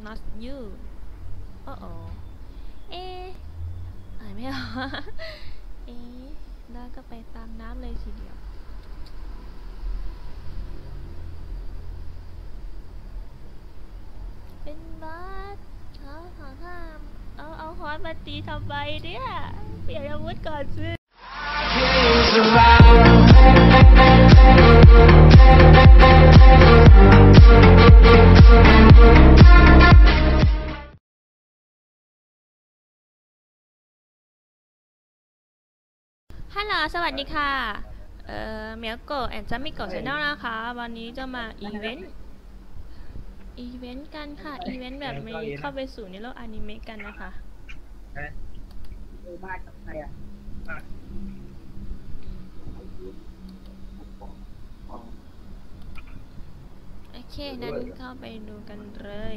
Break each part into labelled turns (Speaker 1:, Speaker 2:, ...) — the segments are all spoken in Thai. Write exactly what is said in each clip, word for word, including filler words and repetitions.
Speaker 1: not you โอ้โอเอ๊ะอ่านไม่ออกเอ๊ะแล้วก็ไปตามน้ำเลยทีเดียวเป็นบาสเขาขอข้ามเอาเอาฮอตมาตีทำไมเนี่ยเปลี่ยนอาวุธก่อนสิฮัลโหลสวัสดีค่ะเอ่อเมียโกะแอนซัมมิโกะชาแนลนะคะวันนี้จะมาอีเวนต์อีเวนต์กันค่ะอีเวนต์แบบมีเข้าไปสู่ในโลกอนิเมะกันนะคะโอเคนั้นเข้าไปดูกันเลย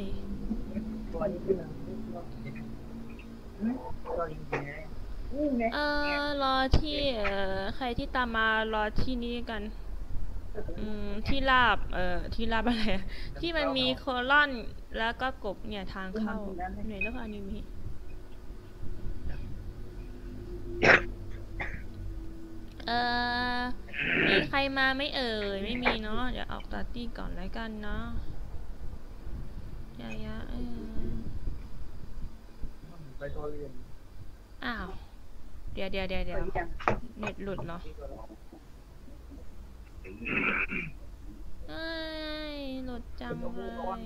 Speaker 1: เออรอที่เอ่อใครที่ตามมารอที่นี้กันอืมที่ลาบเอ่อที่ลาบอะไรที่มันมีโคลอนแล้วก็กบเนี่ยทางเข้าในโลกอนิเมะเออมีใครมาไม่เอ่ยไม่มีเนาะเดี๋ยวออกตาร์ตี้ก่อนแล้วกันเนาะยายาเอออ้าวเดี๋ยวเดี๋ยวเดี๋ยวเดี๋ยวเน็ตหลุดเหรอเอ้ยหลุดจังเลย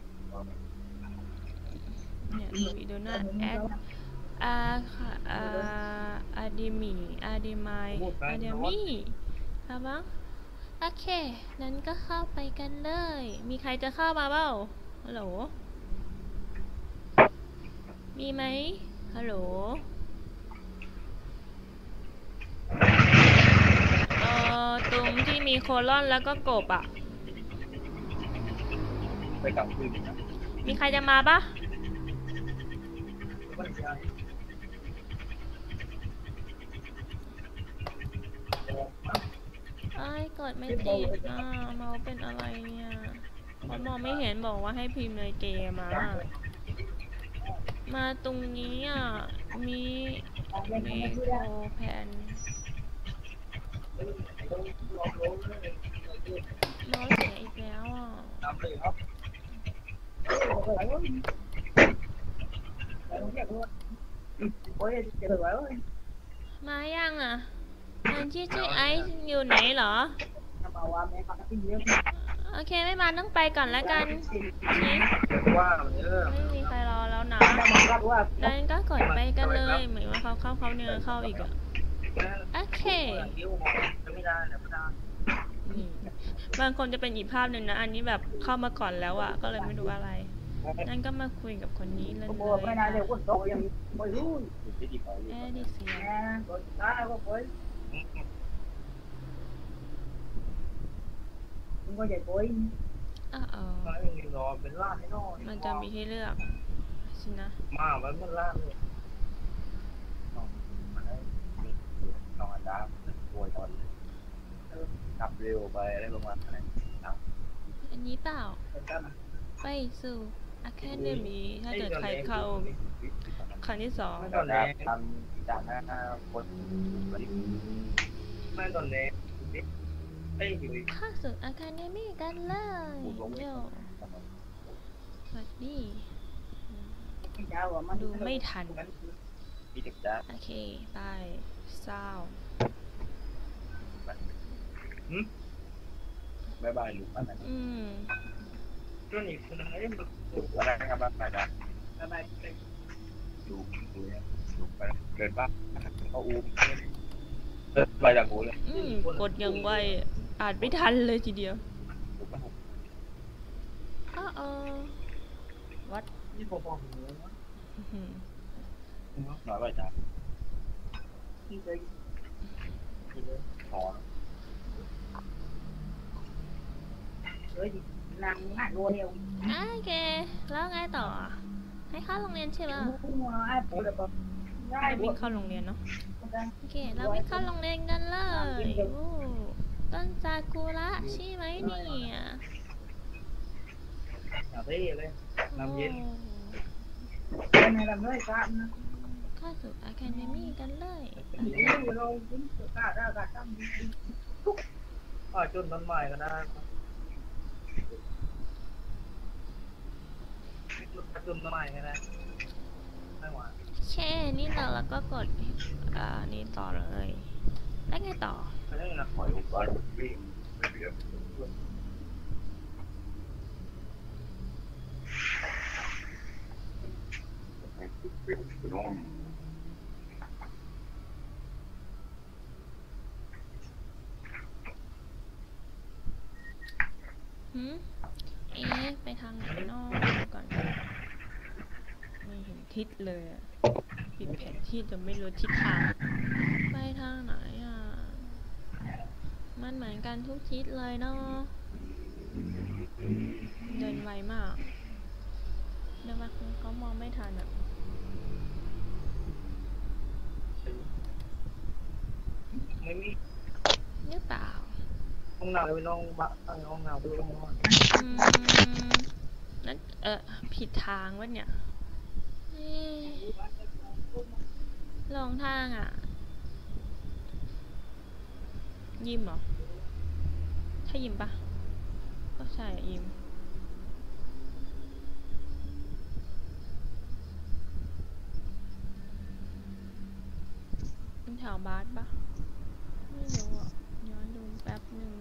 Speaker 1: เนี่ยดูอีดูหน้าแอดอาค่ะอาอาดิมีอาดิมายอาดิมีครับบ้างโอเคนั้นก็เข้าไปกันเลยมีใครจะเข้ามาเปล่าฮัลโหลมีไหมฮัลโหลเอ่อตรงที่มีโคลอนแล้วก็กบอ่ะไปกลับคืนมีใครจะมาปะไอ้กดไม่ติดอ่ะเมาเป็นอะไรเนี่ยมองไม่เห็นบอกว่าให้พิมพ์ในเกมอ่ะมาตรงนี้อ่ะมีมีโคแพนน้อยเสียอีกแล้วอ่ะมายังอ่ะอันที่ชื่อไอซ์อยู่ไหนเหรอโอเคไม่มาต้องไปก่อนแล้วกันชิไม่มีใครรอแล้วนะดันก็กดไปกันเลยเหมือนว่าเขาเข้าเขาเนื้อเข้าอีกอะโอเคบางคนจะเป็นอีกภาพหนึ่งนะอันนี้แบบเข้ามาก่อนแล้วอะก็เลยไม่รู้อะไรนั่นก็มาคุยกับคนนี้เลยเอดิเซียอ๋อมันจะมีให้เลือกสินะมาไว้มันล่างเลยนอนดาบโวยตอนขับเร็วไปอะไรประมาณนั้นอันนี้เปล่าไปสู่ Academy ถ้าเกิดใครเข้าครั้งที่สองตอนแรกทำจากหน้าคนไม่ตอนแรกเข้าสู่ Academy กันเลยโย่สวัสดีดูไม่ทันโอเคไปเศร้าบายบายลูกอะไรอืมก็นี่คุณอะไรอะไรครับบายบายบายบายดูดูเนี่ยดูไปเดินบ้างเขาอุ้มเดินไปจากหูเลยอืมกดยังไวอ่านไม่ทันเลยทีเดียวอ้าววัดนี่พอๆเลยนะน้อยไปจ้ะขอนั่งหน้าโดนเดียวโอเคแล้วไงต่อให้เข้าโรงเรียนใช่ไหมวิ่งเข้าโรงเรียนเนาะโอเคเราวิ่งเข้าโรงเรียนกันเลยต้นซากุระใช่ไหมเนี่ยอย่าเร่เลยน้ำเย็นในลำเลยกันนะเข้าสู่ Academy กันเลยเราคุ้นสุดาได้การตั้งทุกอ่าจนต้นไม้กันนะจุดต้นไม้กันนะไม่หวานแช่นี่เราแล้วก็กดอ่านี่ต่อเลยแล้วไงต่อแล้วไงปล่อยปล่อยวิ่งหืมเอ๊ะไปทางไหนนอกก่อนไม่เห็นทิศเลยปิดแผนที่จะไม่รู้ทิศทางไปทางไหนอ่ะมันเหมือนกันทุกทิศเลยเนาะเดินไวมากเดินมาก็มองไม่ทันอ่ะไม่มีหรือเปล่าห้องน้ำไปลงบ้านห้องน้ำไปลงอืมนั่นเออผิดทางวะเนี่ยลงทางอ่ะยิ้มเหรอใช่ยิ้มปะก็ใช่ยิ้มเป็นแถวบาสปะไม่รู้อ่ะย้อนดูแป๊บหนึ่ง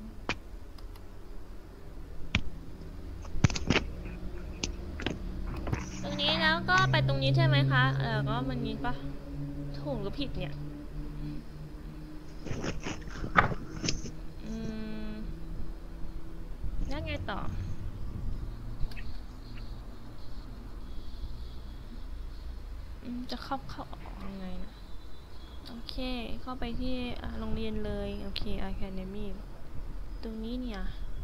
Speaker 1: ตรงนี้แล้วก็ไปตรงนี้ใช่ไหมคะแล้วก็มันนี้ปะถูกหรือผิดเนี่ยอืมแล้วไงต่อจะเข้าเข้าออกยังไงนะโอเคเข้าไปที่โรงเรียนเลยโอเค Academy ตรงนี้เนี่ย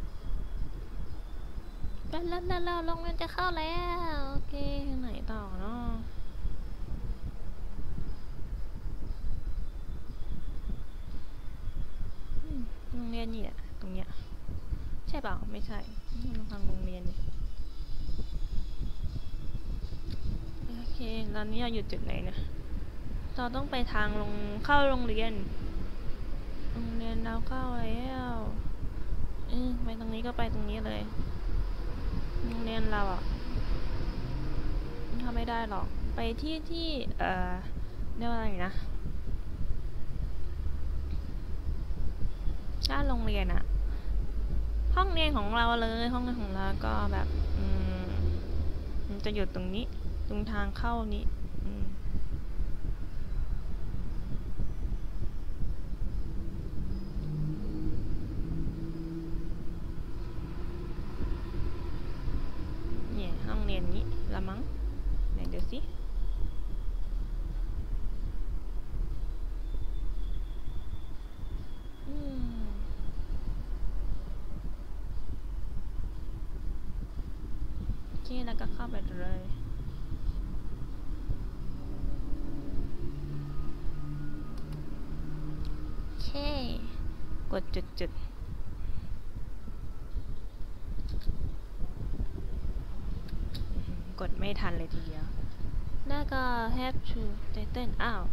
Speaker 1: แล้วแล้วแล้วโรงเรียนจะเข้าแล้วโอเคทางไหนต่อเนาะโรงเรียนนี่แหละตรงเนี้ยใช่เปล่าไม่ใช่ทางโรงเรียนนี่โอเคตอนนี้เราอยู่จุดไหนนะเราต้องไปทางลงเข้าโรงเรียนโรงเรียนเราเข้าแล้วเออไปตรงนี้ก็ไปตรงนี้เลยโรงเรียนเราอ่ะทำไม่ได้หรอกไปที่ที่เอ่อเรียกว่าอะไรนะด้านโรงเรียนอะห้องเรียนของเราเลยห้องเรียนของเราก็แบบอืมมันจะอยู่ตรงนี้ตรงทางเข้านี้อืมเนี่ยห้องเรียนนี้ละมั้งไหนเดี๋ยวสิอืมโอเคแล้วก็เข้าไปเลยโอเคกดจุดๆกดไม่ทันเลยทีเดียวแล้วก็ have to title อ้าว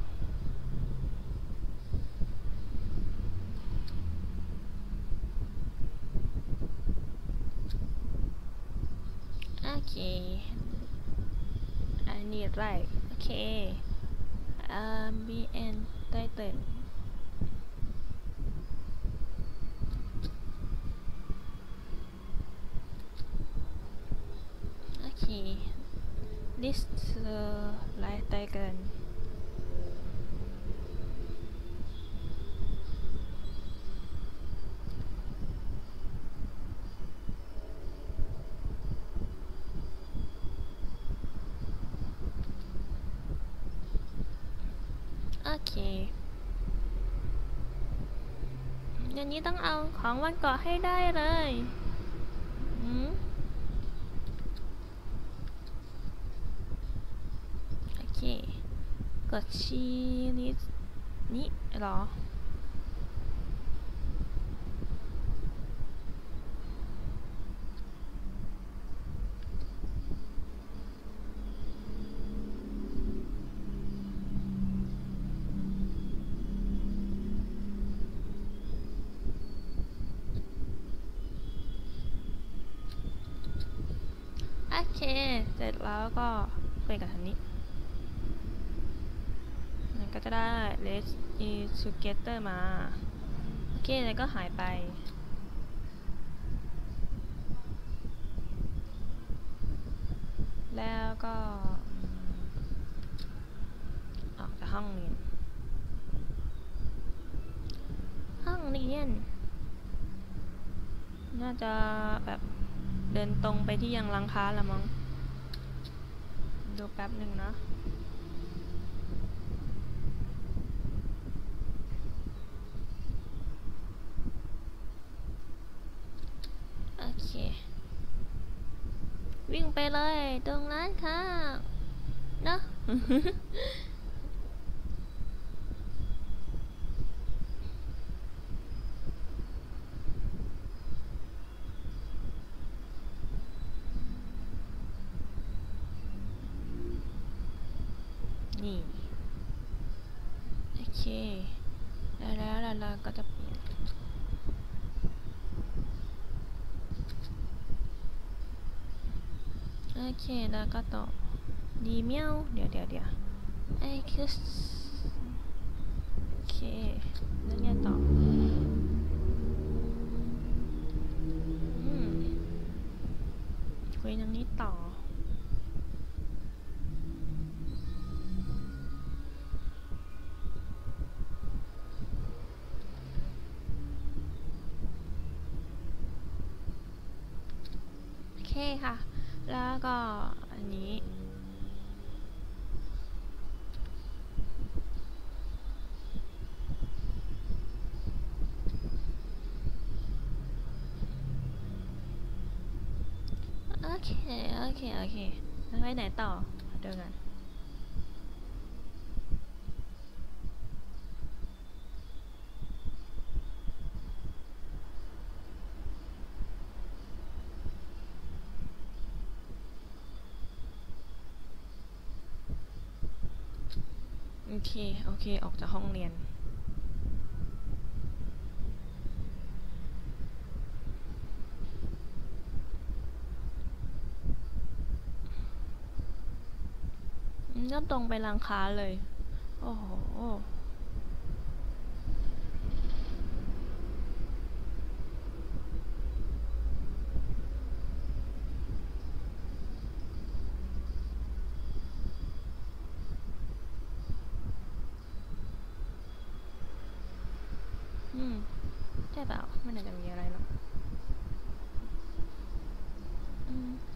Speaker 1: โอเคอันนี้ไรโอเคอ่า bn title โอเค list right title โอเคอย่างนี้ต้องเอาของวันเกาะให้ได้เลยอืมโอเคกดชีลิสนี้หรอเคเสร็จแล้วก็ไปกับทางนี้มันก็จะได้ let's eat together มาโอเคแล้วก็หายไปแล้วก็ออกจากห้องเรียนห้องเรียนน่าจะแบบเดินตรงไปที่ยังร้านค้าละมั้งดูแป๊บหนึ่งนะโอเควิ่งไปเลยตรงร้านค้าเนาะ นี่โอเคแล้วแล้วเราก็จะเปลี่ยนโอเคแล้วก็ต่อดีเมียวเดี๋ยวเดี๋ยวเดี๋ยวไอ้คือโอเคแล้วเนี่ยต่ออืมคุยตรงนี้ต่อโอเคค่ะแล้วก็อันนี้โอเคโอเคโอเคแล้วไปไหนต่อเดี๋ยวกันโอเคโอเคออกจากห้องเรียนก็ตรงไปร้านค้าเลยโอ้โหอืมใช่เปล่าไม่น่าจะมีอะไรหรอกอืมเอ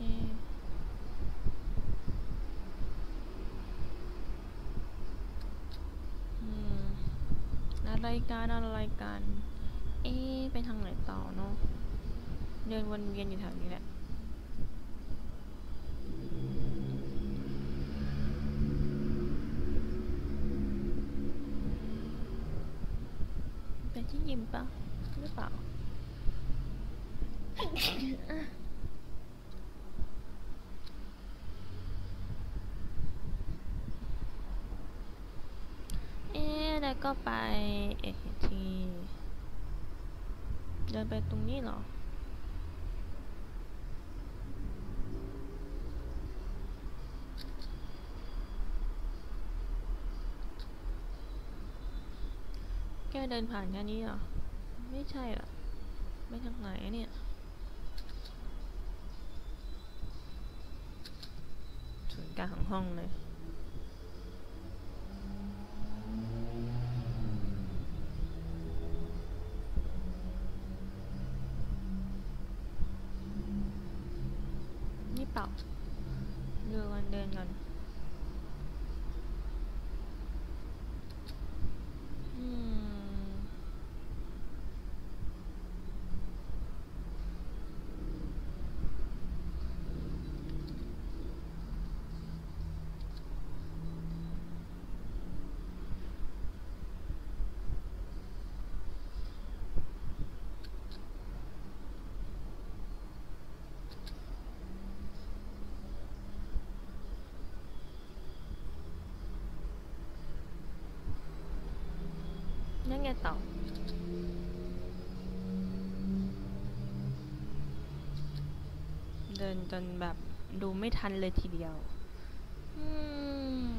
Speaker 1: อืมอะไรกันอะไรกันเอ๊ะไปทางไหนต่อเนาะเดินวนเวียนอยู่แถวนี้แหละเป็นที่ยิมปะหรือเปล่าเอ๊ะแล้วก็ไปเอทีเดินไปตรงนี้เหรอแกเดินผ่านแค่นี้เหรอไม่ใช่หรอไปทางไหนเนี่ยศูนย์กลางของห้องเลยนี่เปล่าดูกันเดินกันอืมนั่นไงต่อเดินจนแบบดูไม่ทันเลยทีเดียวอืม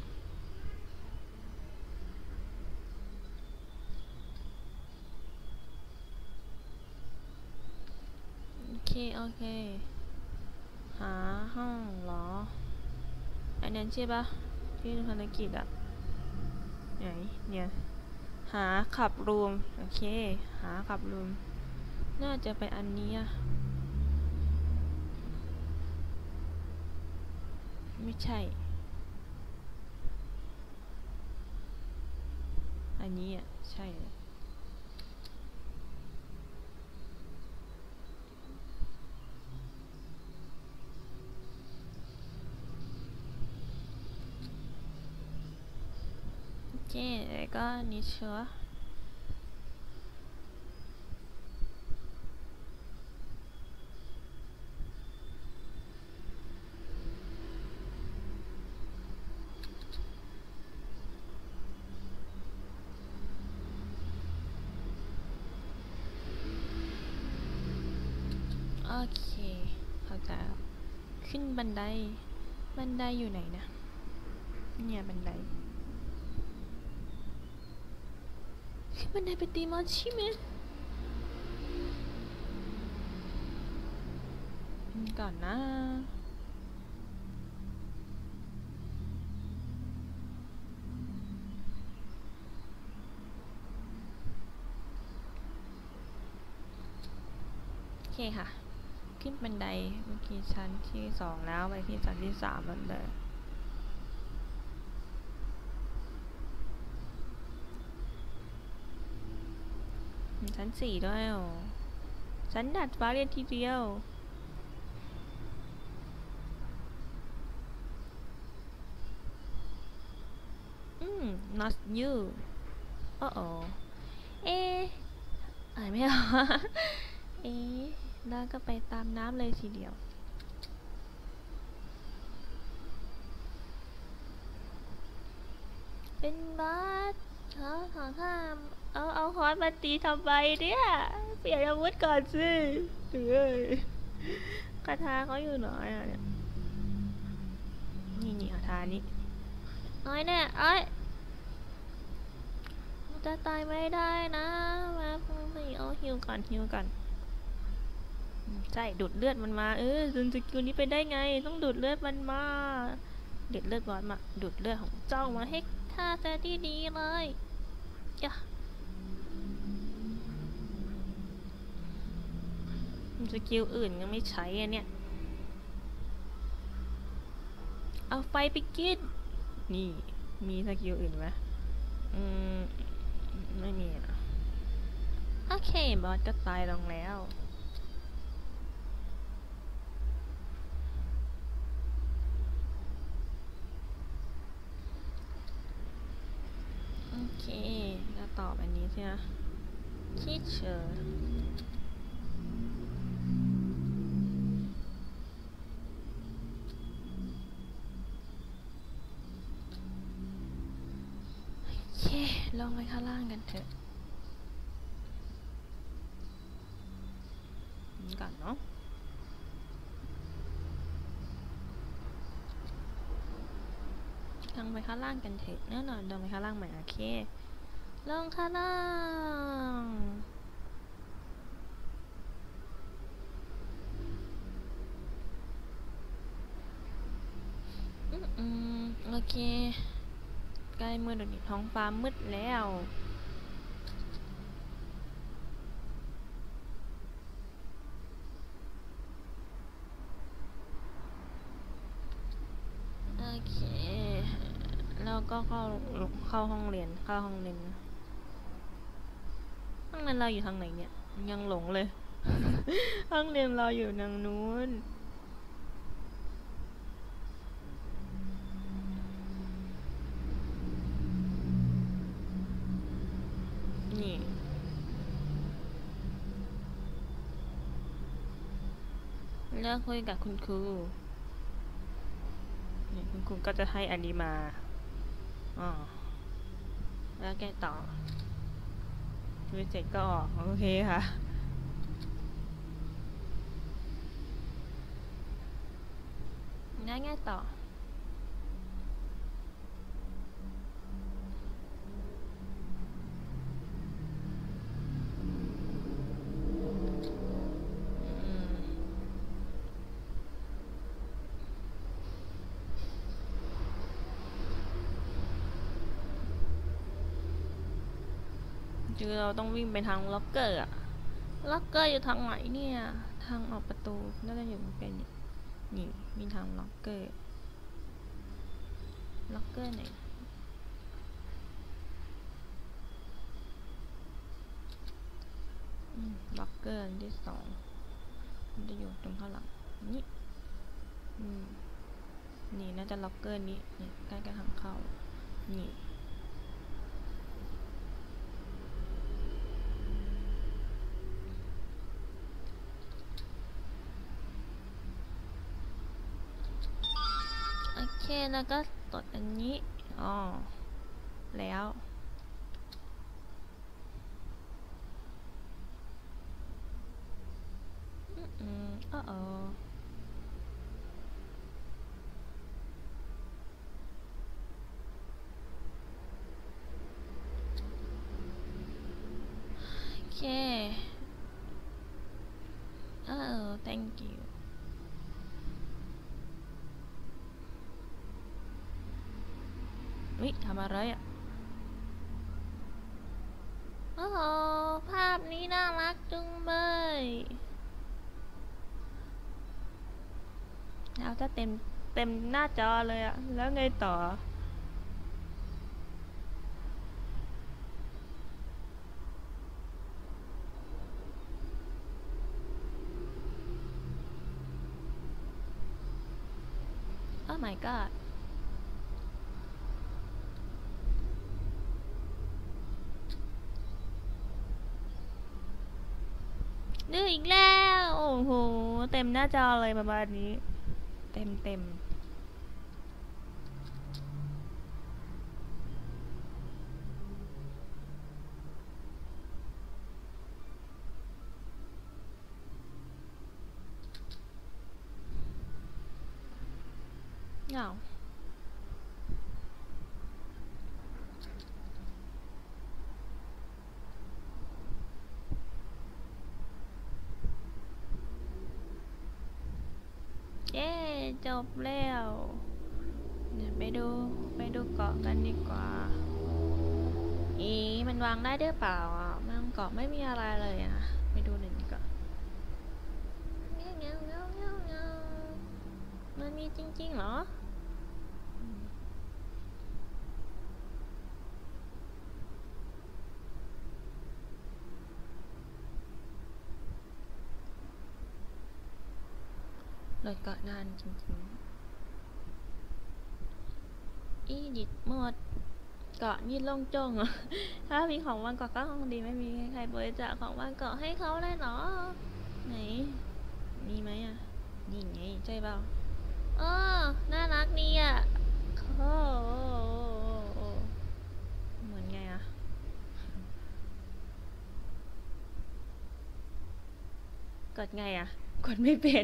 Speaker 1: โอเคโอเคหาห้องเหรออันนั้นใช่ปะที่ภารกิจอะไหนเนี่ยหาขับรูมโอเคหาขับรูมน่าจะไปอันนี้อะไม่ใช่อันนี้อ่ะใช่เลยโอเคแล้วก็นี่เชื่อโอเคเข้าใจแล้วขึ้นบันไดบันไดอยู่ไหนนะเนี่ยบันไดขึ้นบันไดไปตีมอนใช่ไหมก่อนนะโอเคค่ะขึ้นบันไดเมื่อกี้ชั้นที่สองแล้วไปที่ชั้นที่สามบันไดชั้นสี่ด้วยอ๋อชั้นดัดฟ้าเรียนทีเดียวอืม not you โอ้โอเอ๊ะอ่านไม่ออกเอ๊ะแล้วก็ไปตามน้ำเลยทีเดียวเป็นบาสเขาขอข้ามเอาเอาคอนมาตีทำไมเนี่ยเปลี่ยนอาวุธก่อนสิเฮ้ยคาถาเขาอยู่ไหนอ่ะเนี่ยนี่นี่คาถานี้เอ้ยเนี่ยเอ้ยจะตายไม่ได้นะมาสิเอาฮิวก่อนฮิวก่อนใช่ดูดเลือดมันมาเออจนสกิลนี้ไปได้ไงต้องดูดเลือดมันมาเด็ดเลือดร้อนมาดูดเลือดของเจ้ามาให้ท่าแต่ที่ดีเลยจ้ะสกิลอื่นยังไม่ใช้อะเนี่ยเอาไฟไปกินนี่มีสกิลอื่นไหมอืมไม่มีอ่ะโอเคบอสก็ตายลงแล้วโอเคก็ตอบอันนี้ใช่ไหมคิดเชอร์โอเคลองไปข้างล่างกันเถอะก่อนเนาะลงไปข้างล่างกันเถอะแน่นอนลงไปข้างล่างใหม่โอเคลงข้างล่างอืมอืมโอเคใกล้มืดแล้วนี่ท้องฟ้ามืดแล้วโอเคแล้วก็เข้าเข้าห้องเรียนเข้าห้องเรียนห้องเรียนเราอยู่ทางไหนเนี่ยยังหลงเลย ห้องเรียนเราอยู่ทางนู้นนี่เลือกคุยกับคุณครูนี่คุณครูก็จะให้อันนี้มาอ๋อแล้วแกต่อดูเสร็จก็ออกโอเคค่ะ โง่ายง่ายต่อคือเราต้องวิ่งไปทางล็อกเกอร์อะล็อกเกอร์อยู่ทางไหนเนี่ยทางออกประตูน่าจะอยู่เป็นนี่มีทางล็อกเกอร์ล็อกเกอร์ไหนล็อกเกอร์ที่สองมันจะอยู่ตรงข้างหลังนี่นี่น่าจะล็อกเกอร์นี้นี่ใกล้ๆทางเข้านี่โอเคแล้วก็กดอันนี้อ๋อแล้วอืมอ๋อโอเคเออ thank you วิทำอะไรอ่ะโอ้โหภาพนี้น่ารักจุงเลยแล้วจะเต็มเต็มหน้าจอเลยอ่ะแล้วไงต่อโอ้ my god ดื้ออีกแล้วโอ้โหเต็มหน้าจอเลยประมาณนี้เต็มเต็มเหงาเย้จบแล้วเดี๋ยวไปดูไปดูเกาะกันดีกว่าอีมันวางได้หรือเปล่าอ่ะมันเกาะไม่มีอะไรเลยอ่ะไปดูหนึ่งดีกว่าเงี้ยเงี้ยเงี้ยเงี้ยเงี้ยมันมีจริงๆเหรอโหลดเกาะนานจริงๆอีดิทหมดเกาะนี่โล่งโจ้งอ่ะถ้ามีของวางเกาะก็คงดีไม่มีใครบริจาคของวางเกาะให้เขาเลยเนาะไหนมีไหมอ่ะนี่ไงใช่เปล่าอ๋อน่ารักนี่อ่ะโอ้เหมือนไงอ่ะกดไงอ่ะกดไม่เป็น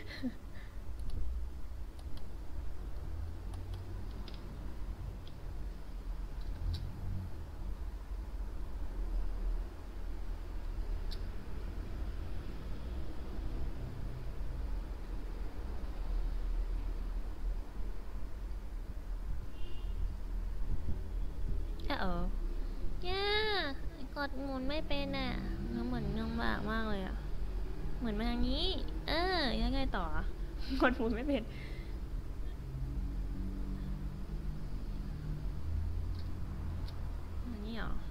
Speaker 1: เออแย่กดหมุนไม่เป็นอ่ะมันเหมือนลำบากมากเลยอ่ะเหมือนมาทางนี้เออยังไงต่อกดหมุนไม่เป็นอันนี้เหรอ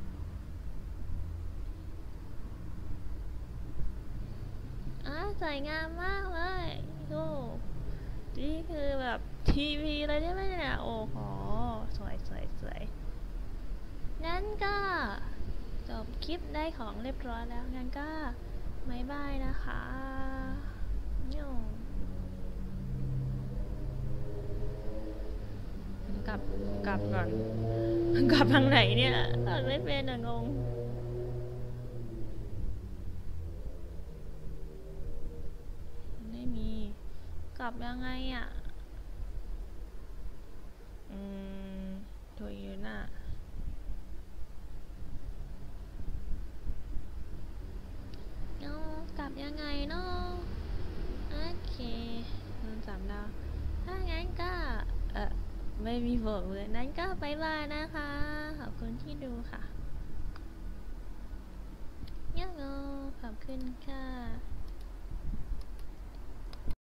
Speaker 1: อ่ะสวยงามมากเลยดูนี่คือแบบทีวีเลยใช่ไหมเนี่ยโอ้โหสวยสวยสวยงั้นก็จบคลิปได้ของเรียบร้อยแล้วงั้นก็บ๊ายบายนะคะโย่กลับกลับก่อนกลับทางไหนเนี่ยอ่านไม่เป็นอะงงไม่มีกลับยังไงอะอืมโทยอยู่น่ะเอากลับยังไงเนาะโอเคโดนสามดาวถ้างั้นก็เออไม่มีบอกเลยนั้นก็บายบายนะคะขอบคุณที่ดูค่ะยังไงขอบคุณค่ะ